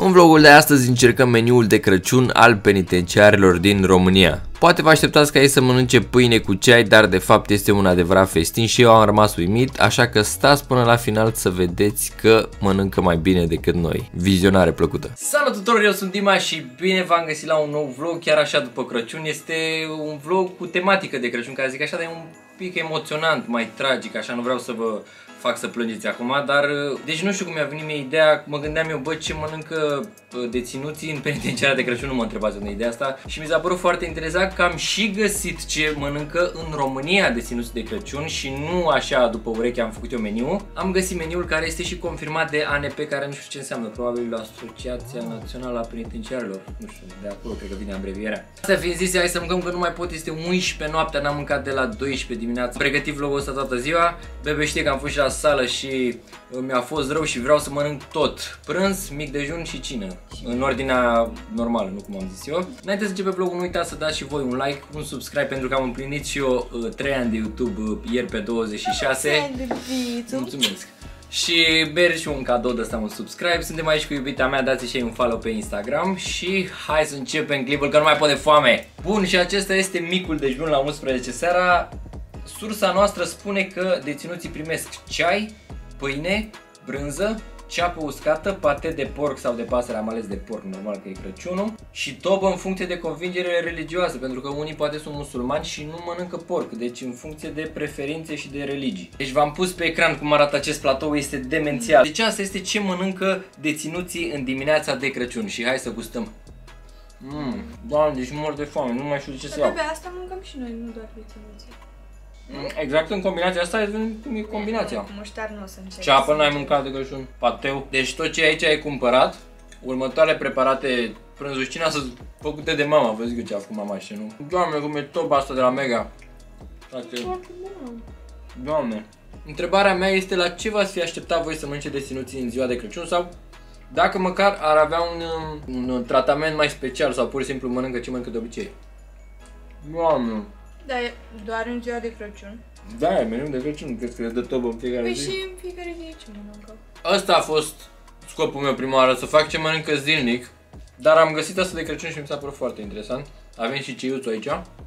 În vlogul de astăzi încercăm meniul de Crăciun al penitenciarilor din România. Poate vă așteptați ca ei să mănânce pâine cu ceai, dar de fapt este un adevărat festin și eu am rămas uimit, așa că stați până la final să vedeți că mănâncă mai bine decât noi. Vizionare plăcută! Salut tuturor, eu sunt Dima și bine v-am găsit la un nou vlog, chiar așa după Crăciun. Este un vlog cu tematică de Crăciun, ca să zic așa, dar e un pic emoționant, mai tragic, așa, nu vreau să vă fac să plângeți acum, dar deci nu știu cum mi-a venit mie ideea, mă gândeam eu, bă, ce mănâncă deținuții în penitenciarea de Crăciun, nu mă întrebați de ideea asta și mi s-a părut foarte interesant că am și găsit ce mănâncă în România deținuții de Crăciun și nu așa după ureche am făcut eu meniul. Am găsit meniul care este și confirmat de ANP, care nu știu ce înseamnă, probabil Asociația Națională a Penitenciarilor, nu știu, de acolo cred că vine abrevierea. Astea fiind zise, hai să mâncăm că nu mai pot, este 11 noaptea, n-am mâncat de la 12 dimineața. Am pregătit vlogul ăsta toată ziua, Bebe știe că am fost și la sală și mi-a fost rău și vreau să mănânc tot. Prânz, mic dejun și cină. În ordinea normală, nu cum am zis eu. Înainte să începem vlogul, nu uitați să dați și voi un like, un subscribe, pentru că am împlinit și eu 3 ani de YouTube ieri pe 26. Mulțumesc! Și beri și un cadou de ăsta, un subscribe. Suntem aici cu iubita mea, dați și un follow pe Instagram. Și hai să începem clipul, că nu mai pot de foame. Bun, și acesta este micul dejun la 11 seara. Sursa noastră spune că deținuții primesc ceai, pâine, brânză, ceapă uscată, pate de porc sau de pasăre, am ales de porc, normal că e Crăciunul, și tobă în funcție de convingere religioasă, pentru că unii poate sunt musulmani și nu mănâncă porc, deci în funcție de preferințe și de religii. Deci v-am pus pe ecran cum arată acest platou, este demențial. Deci asta este ce mănâncă deținuții în dimineața de Crăciun și hai să gustăm. Doamne, deci mor de foame, nu mai știu de ce să iau. Pe asta mâncăm și noi, nu doar deținuții. Exact în combinația asta e combinația. Cu muștar nu o să încerc. Ceapă n-ai mâncat de Crăciun, pateu. Deci tot ce aici ai cumpărat, următoarele preparate, prânzușcina sunt făcute de mama, vă zic eu ce a făcut mama și nu. Doamne, cum e toba asta de la Mega. Doamne. Întrebarea mea este la ce v-ați fi așteptat voi să mănânce deținuții în ziua de Crăciun sau dacă măcar ar avea un tratament mai special sau pur și simplu mănâncă ce mănâncă de obicei. Doamne. Da, e doar în ziua de Crăciun. Da, e meniu de Crăciun, cred că le dă tobă în fiecare zi. Păi și în fiecare zi ce mănâncă. Asta a fost scopul meu prima oară, să fac ce mănâncă zilnic. Dar am găsit asta de Crăciun și mi s-a părut foarte interesant. Avem și ceiuțul aici.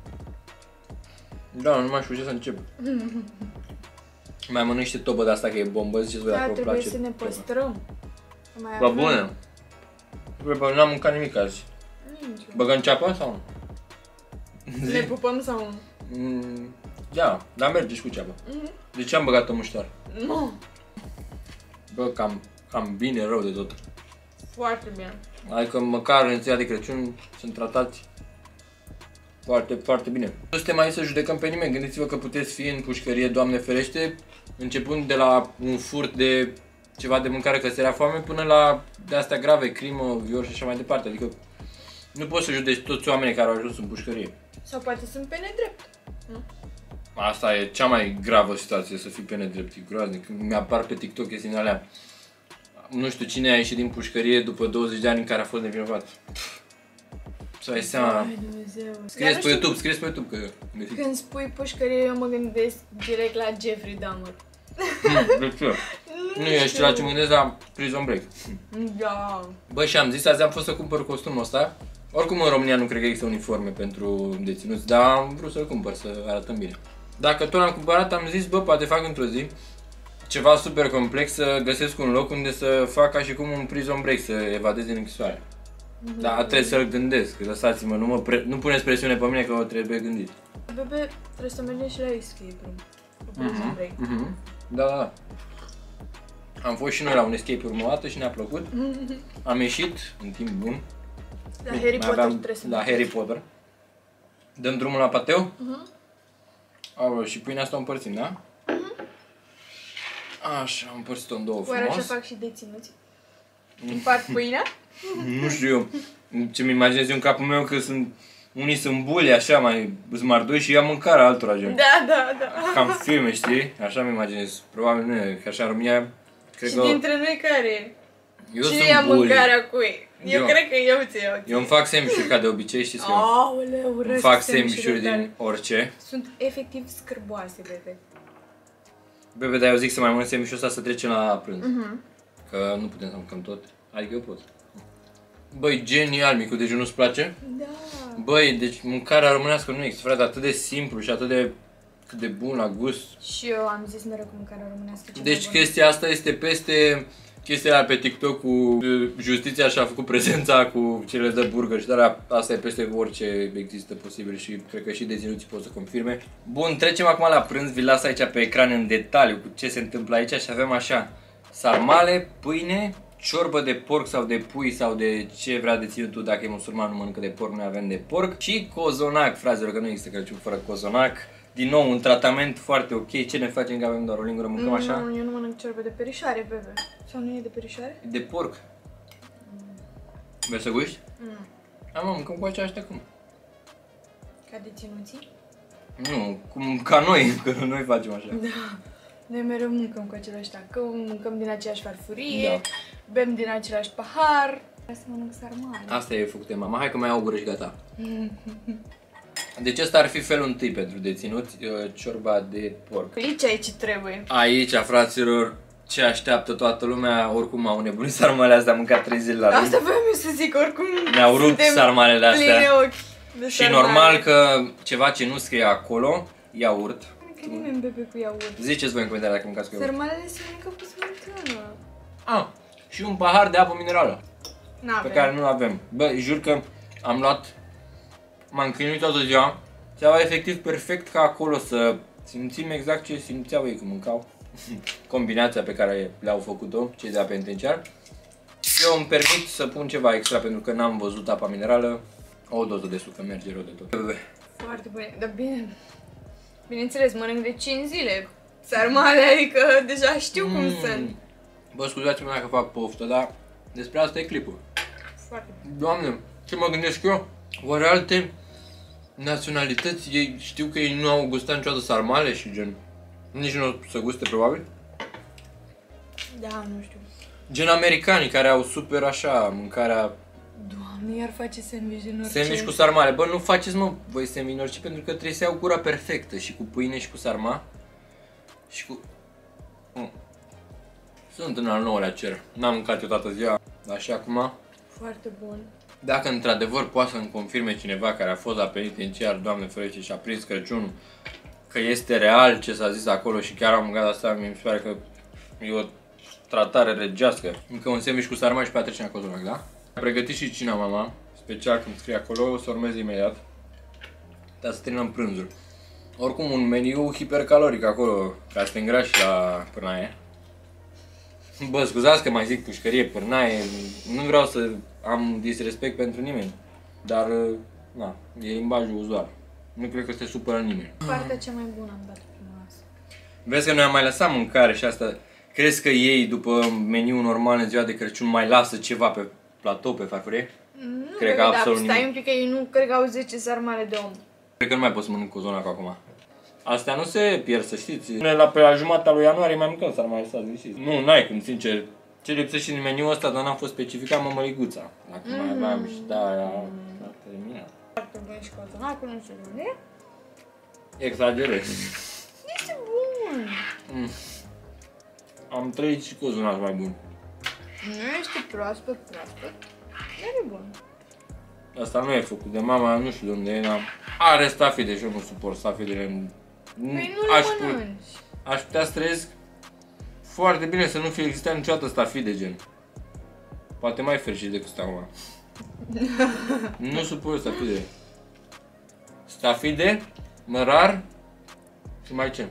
Da, nu mai știu ce să încep. Mai mănânc niște tobă de asta că e bombă, ziceți voi dacă vă place. Trebuie să ne păstrăm. Bă, bună. Bă, n-am mâncat nimic azi. Nici. Băgăm ceapă sau nu? Ne pupăm sau nu? Da, dar merge și cu ceapă. De ce am băgat-o muștar? Nu. Bă, cam bine, rău de tot. Foarte bine. Adică măcar în ziua de Crăciun sunt tratați foarte, foarte bine. Nu suntem aici să judecăm pe nimeni, gândiți-vă că puteți fi în pușcărie, Doamne ferește, începând de la un furt de ceva de mâncare că se era foame până la de astea grave, crimă, viol și așa mai departe. Adică nu poți să judeci toți oamenii care au ajuns în pușcărie. Sau poate sunt pe nedrept. Nu? Asta e cea mai gravă situație, să fii pe nedrept, e groaznic. Mi-apar pe TikTok chestiile alea. Nu știu cine a ieșit din pușcărie după 20 de ani în care a fost nevinovat. Să ai seama. Scrieți pe YouTube, scrieți pe YouTube că găsiți. Când spui pușcărie, eu mă gândesc direct la Jeffrey Dahmer. De ce? Nu ești la ce mă gândesc la Prison Break. Da. Bă, și am zis, azi am fost să cumpăr costumul ăsta. Oricum în România nu cred că există uniforme pentru deținuți, dar am vrut să-l cumpăr, să arătăm bine. Dacă tot l-am cumpărat, am zis, bă, poate fac într-o zi ceva super complex, să găsesc un loc unde să fac ca și cum un Prison Break, să evadez din închisoare. Dar trebuie să-l gândesc, lăsați-mă, nu puneți presiune pe mine că o trebuie gândit. Bebe, trebuie să mergem și la escape room. Prison Break. Da. Am fost și noi la un escape room o dată și ne-a plăcut. Am ieșit în timp bun. La Harry Potter trebuie să la Harry Potter. Dăm drumul la pateu? Și pâinea asta o împărțim, da? Așa, am împărțit-o în două frumos. Oare așa fac și deținuți? Împart pâinea? Nu știu eu. Ce-mi imaginez eu în capul meu că unii sunt buli așa mai zmarduși și ia mâncarea altora gen. Da. Cam filme, știi? Așa mi imaginez. Probabil nu e, că așa în România cred și că... dintre noi care? Eu cine sunt ia bully. mâncarea cui? Eu cred că eu ți iau. Eu îmi fac sandwich-uri ca de obicei, știți că Aoleu, îmi fac sandwich-uri din orice. Sunt efectiv scârboase, bebe. Bebe, dar eu zic să mai mănânc sandwich-ul ăsta să trecem la prânz. Că nu putem să mâncăm tot. Adică eu pot. Băi, genial, micu, deci nu-ți place? Da. Băi, deci mâncarea românească nu există, frate, atât de simplu și atât de bun la gust. Și eu am zis mereu că mâncarea românească e Deci chestia asta este peste chestia pe TikTok cu justiția și-a făcut prezența cu cele de burger și dar asta e peste orice există posibil și cred că și deținuții pot să confirme. Bun, trecem acum la prânz, vi las aici pe ecran în detaliu cu ce se întâmplă aici și avem așa sarmale, pâine, ciorbă de porc sau de pui sau de ce vrea deținutul, dacă e musulman nu mănâncă de porc, noi avem de porc și cozonac, fraților, că nu există Crăciun fără cozonac. Din nou, un tratament foarte ok. Ce ne facem că avem doar o lingură, mâncăm așa? Nu, eu nu mănânc ciorbă de perișoare, bebe. Sau nu e de perișoare? De porc. Vrei să guști? Mă, mâncăm cu aceeași de acum. Ca deținuții? Nu, ca noi, că noi facem așa. Da. Noi mereu mâncăm cu același tacău, mâncăm din aceeași farfurie, Da. bem din același pahar. Vreau să mănânc sarmale. Asta e făcut de mama. Hai că mai au gură și gata. Deci ăsta ar fi felul întâi pentru deținuți, ciorba de porc. Aici ce trebuie. Aici, fraților, ce așteaptă toată lumea, oricum au nebunit sarmalele astea, am mâncat 3 zile la rând. Asta voiam eu să zic, oricum Ne-au rupt sarmalele astea. pline ochi de Și sarmale. normal că ceva ce nu scrie acolo, iaurt. Că nimeni bebe cu iaurt. Ziceți voi în comentarii dacă mâncați cu iaurt. Sarmalele se mănâncă cu smântână. Ah, și un pahar de apă minerală. Pe N-avem. care nu avem. Bă, jur că am luat, m-am chinuit toată ziua. Ți-a efectiv perfect ca acolo să simțim exact ce simțeau ei când mâncau. Combinația pe care le-au făcut-o, cei de la penitenciar. Eu îmi permit să pun ceva extra pentru că n-am văzut apa minerală. O doză de sucă merge rău de tot. Foarte bune, dar bine. Bineînțeles, mănânc de 5 zile sarmale, adică deja știu cum sunt. Bă, scuzați-mă dacă fac poftă, dar despre asta e clipul. Foarte bune. Doamne, ce mă gândesc eu? Oare alte naționalități, ei știu că ei nu au gustat niciodată sarmale și gen, nici nu o să guste probabil? Da, nu știu. Gen americanii care au super așa mâncarea, Doamne, iar face sandwich din orice. sandwich cu sarmale. Bă, nu faceți mă voi sandwich din orice pentru că trebuie să iau gura perfectă și cu pâine și cu sarma și cu... Sunt în al 9-lea cer, n-am mâncat eu toată ziua, dar și acum. Foarte bun. Dacă într-adevăr poate să-mi confirme cineva care a fost la penitenciar, Doamne ferește, și a prins Crăciunul, că este real ce s-a zis acolo și chiar am mâncat asta, mi se pare că e o tratare regească. Încă un sandwich cu sarma și pe a trece în cozonac, da? A pregătit și cina mama, special când scrie acolo, o să urmez imediat. Dar să terminăm prânzul. Oricum un meniu hipercaloric acolo, ca să te îngrași la pârnaie. Bă, scuzați că mai zic pușcărie, pârnaie, nu vreau să am disrespect pentru nimeni, dar, na, e limbajul uzual. Nu cred că se supără nimeni. Partea cea mai bună am dat prima oasă. Vezi că noi am mai lăsat mâncare și asta, crezi că ei, după meniul normal în ziua de Crăciun, mai lasă ceva pe platou, pe farfurie? Nu, Cred că dar absolut stai nimic. un pic că ei nu cred că au 10 sarmale de om. Cred că nu mai pot să mănânc cozonacul acum. Astea nu se pierd, să știți. Pe la jumatea lui ianuarie mai mâncăm sarmale, stați liniștiți. Nu, n-ai cum, sincer. Ce lipsește din meniul ăsta, dar n-am fost specificat, mămăliguța. Dacă mai aveam și da, a terminat. Foarte bun și cozonacul, nu știu de unde e. Exagerez. Este bun. Am trăit și cozonac mai bun. Nu este proaspăt. E bun. Asta nu e făcut de mama, nu știu de unde e, dar are stafide și eu nu suport stafidele. Păi nu le mănânci. Aș putea să trăiesc foarte bine să nu fie existat niciodată stafide, gen. Poate mai fericit decât stau acum. Nu suport stafide. Stafide, mărar și mai ce?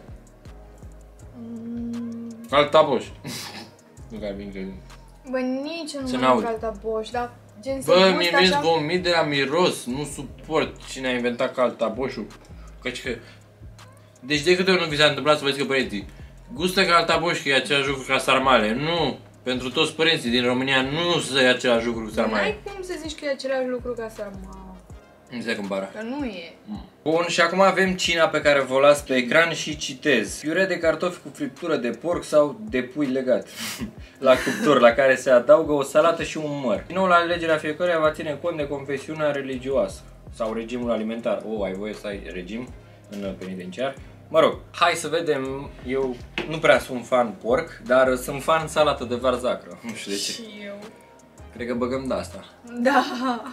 Caltaboș. Nu că ai bine crezut. Bă, nici eu Să nu n-aud. mănânc caltaboș, dar gen să Bă, gust mi-e vins așa. vomit de la miros, nu suport cine a inventat caltaboșul. Căci că... Deci de câte ori nu vi s-a întâmplat să vă zic că părinții gustă caltaboș că e același lucru ca sarmale. Nu! Pentru toți părinții din România nu se ia același lucru cu sarmale. N-ai cum să zici că e același lucru ca sarmale. Nu se compară. Că nu e. Bun, și acum avem cina pe care vă las pe ecran și citez. Piure de cartofi cu friptură de porc sau de pui legat la cuptor, la care se adaugă o salată și un măr. Din nou, la alegerea fiecăruia va ține cont de confesiunea religioasă sau regimul alimentar. Ai voie să ai regim în penitenciar? Mă rog, hai să vedem. Eu nu prea sunt fan porc, dar sunt fan salată de varzacră. Nu știu de ce. Și eu. Cred că băgăm de asta. Da.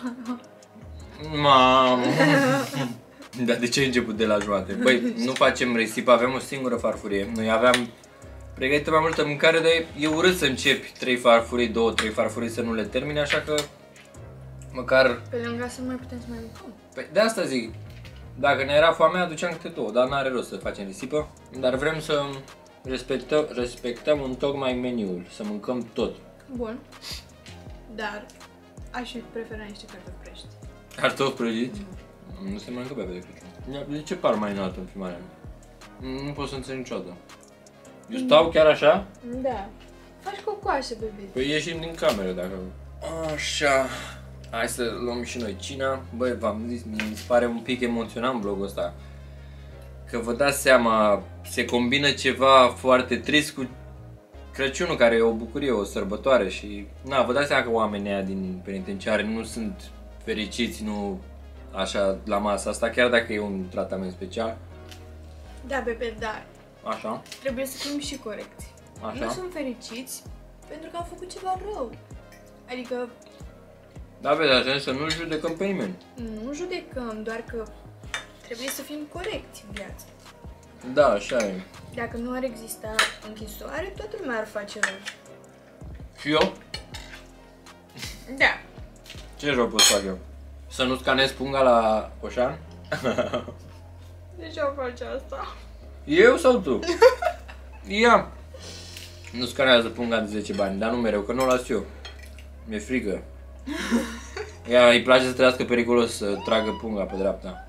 Mamă. Dar de ce ai început de la jumate? Băi, nu facem risipă, aveam o singură farfurie. Noi aveam pregătită mai multă mâncare, dar e urât să începi 3 farfurii, 2-3 farfurii să nu le termini, așa că măcar... Pe lângă asta nu mai putem să mai mâncăm. Păi de asta zic, dacă ne era foamea, aduceam câte 2, dar n-are rost să facem risipă. Dar vrem să respectăm întocmai meniul, să mâncăm tot. Bun. Dar aș prefera niște cartofi prăjiți. Cartofi prăjiți? Nu se mănâncă pe de Crăciun. De ce par mai înaltă în filmarea mea? Nu pot să înțeleg niciodată. Eu stau chiar așa? Da. Faci cocoașe, bebe. Păi ieșim din cameră dacă... Așa... Hai să luăm și noi cina. Băi, v-am zis, mi se pare un pic emoționant vlogul ăsta. Că vă dați seama, se combină ceva foarte trist cu Crăciunul, care e o bucurie, o sărbătoare și... Na, vă dați seama că oamenii aia din penitenciare nu sunt fericiți, nu așa la masa asta, chiar dacă e un tratament special. Da, bebe, dar Așa. trebuie să fim și corecți. Așa. Nu sunt fericiți pentru că au făcut ceva rău. Adică Da, pe dar să nu judecăm pe nimeni. nu judecăm, doar că trebuie să fim corecți în viață. Da, așa e. Dacă nu ar exista închisoare, toată lumea ar face rău. Și eu? Da. Ce rău pot să fac eu? Să nu scanez punga la Oșan? De ce o faci asta? Eu sau tu? Ia! Nu scanează punga de 10 bani, dar nu mereu, că nu o las eu. Mi-e frică. Ea îi place să trăiască periculos, să tragă punga pe dreapta.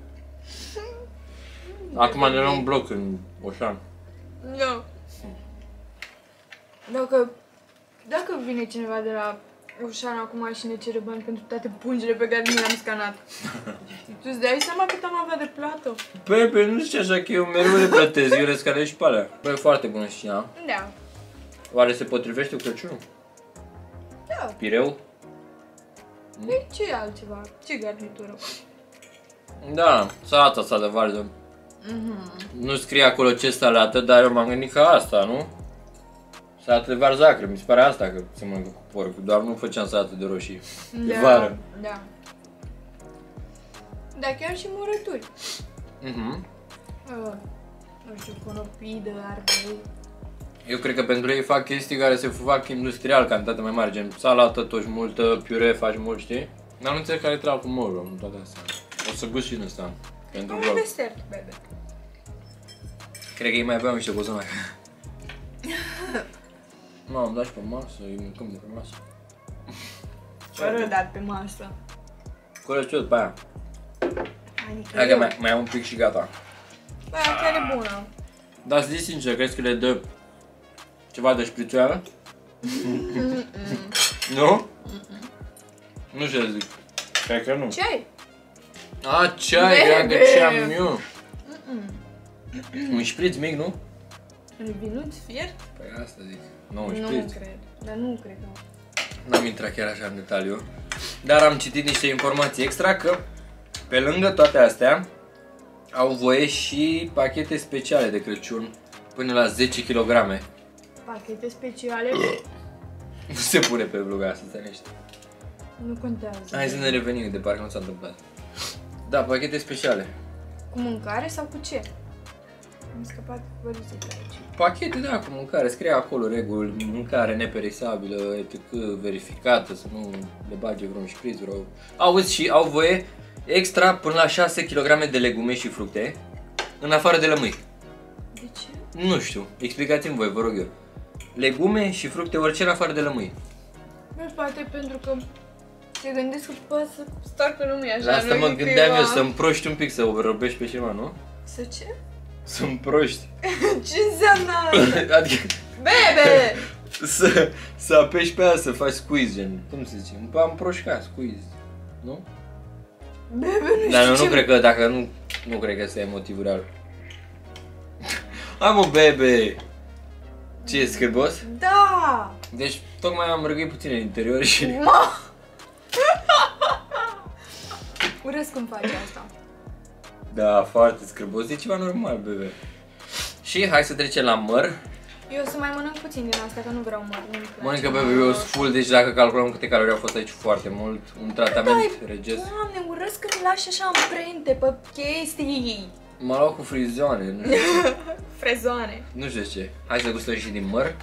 Acum ne luăm bloc în Oșan. Da. Dacă vine cineva de la Oșan acum și ne cere bani pentru toate pungile pe care mi le-am scanat, tu îți dai seama cât am avea de plată? Pepe, nu știu așa că eu mereu le plătesc, eu le scanez și pe alea. Băi, foarte bună știna. Da. Oare se potrivește cu Crăciunul? Da. Pireu? Păi ce altceva? Ce garnitură? Da, salata asta de varză. Nu scrie acolo ce salată, dar eu m-am gândit că asta, nu? Salată de varză acră, mi se pare asta că se mănâncă cu porc, doar nu făceam salată de roșii. De vară. Da. Da, chiar și murături. Nu știu, conopii de ardei. Eu cred că pentru ei fac chestii care se fac industrial, cantitate mai mare, gen salată, toși multă, piure, faci mult, știi? Dar nu înțeleg care treaba cu morul în toate astea. O să gust și în ăsta, pentru vlog. Desert, bebe. Cred că ei mai aveau niște cozonac. Mamă, îmi dai și pe masă, îi mâncăm de pe masă. Fără dat pe masă. Colegi ce după aia. Adică Hai că mai am un pic și gata. bă, aia chiar e bună. Dar să zici sincer, crezi că le dă ceva de șprițoară? Nu? Nu știu ce zic. Cred că nu. Ce ai? A, ceai, dragă, ce am eu. Un șpriț mic, nu? Un vinuț fiert? Păi asta zic. Nu, un Nu șpriț. cred, dar nu cred că. N-am intrat chiar așa în detaliu. Dar am citit niște informații extra că pe lângă toate astea au voie și pachete speciale de Crăciun până la 10 kg. Pachete speciale? Nu se pune pe vlog asta, țănește. Nu contează. Hai să ne revenim de parcă nu s-a întâmplat. Da, pachete speciale. Cu mâncare sau cu ce? Am scăpat văzut aici. Pachete, da, cu mâncare. Scrie acolo reguli, mâncare neperisabilă, etc. verificată, să nu le bage vreun șpriț, vreo... Auzi, și au voie extra până la 6 kg de legume și fructe, în afară de lămâi. De ce? Nu știu, explicați-mi voi, vă rog eu. Legume și fructe orice în afară de lămâi. Nu, poate pentru că se gândesc că poate să stoarcă lumea așa. La asta nu mă e gândeam ceva. eu, să împroști un pic, să o răbești pe cineva, nu? Să ce? Să împroști. Ce înseamnă asta? Adică Bebe! să apeși pe aia, să faci squeeze, gen, cum se zice? Am împroșca, squeeze, nu? Bebe, nu Dar știu eu ce... nu cred că, dacă nu cred că ăsta e motivul real. Hai mă, bebe! Ce, e scârbos? Da! Deci, tocmai am răgăit puțin în interior și... Ma! Urăsc când faci asta. Da, foarte scârbos, e ceva normal, bebe. Și hai să trecem la măr. Eu o să mai mănânc puțin din asta, că nu vreau mult. Mănâncă Bebe, eu sunt full, deci dacă calculăm câte calorii au fost aici, foarte mult. Un tratament regesc. Doamne, urăsc când lași așa amprente pe chestii. M-a luat cu frizoane, nu știu. Frezoane. Nu știu ce. Hai să gustăm și din măr.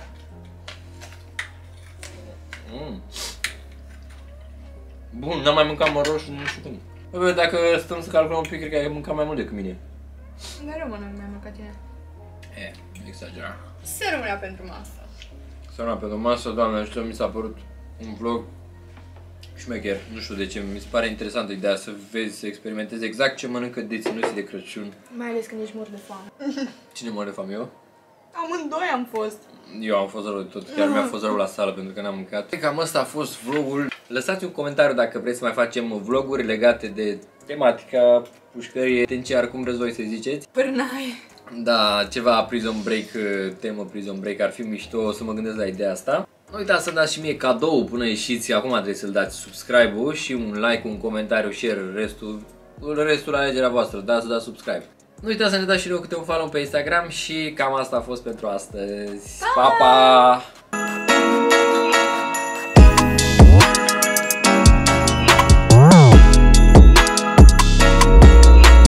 Bun, n-am mai mâncat măr roșu, nu știu cum. Bă, dacă stăm să calculăm un pic, cred că ai mâncat mai mult decât mine. Mereu mănânc mai mult ca tine. Exagerat. Să rămânea pentru masă. Să rămânea pentru masă, doamne, știu, mi s-a părut un vlog șmecher. Nu știu de ce, mi se pare interesantă ideea să vezi, să experimentezi exact ce mănâncă deținuții de Crăciun. Mai ales când ești mor de foame. Cine mor de foame, eu? Amândoi am fost. Eu am fost rău de tot, chiar mi-a fost rău la sală pentru că n-am mâncat. Cam ăsta a fost vlogul. Lăsați un comentariu dacă vreți să mai facem vloguri legate de tematica pușcărie, tenciar, cum vreți voi să ziceți. Pârnaie. Da, ceva Prison Break, temă Prison Break, ar fi mișto, o să mă gândesc la ideea asta. Nu uitați să dați și mie cadou până ieșiți, acum trebuie să-l dați subscribe-ul și un like, un comentariu, share, restul la alegerea voastră, dați să dați subscribe. Nu uitați să ne dați și eu câte un follow pe Instagram și cam asta a fost pentru astăzi. Pa, pa!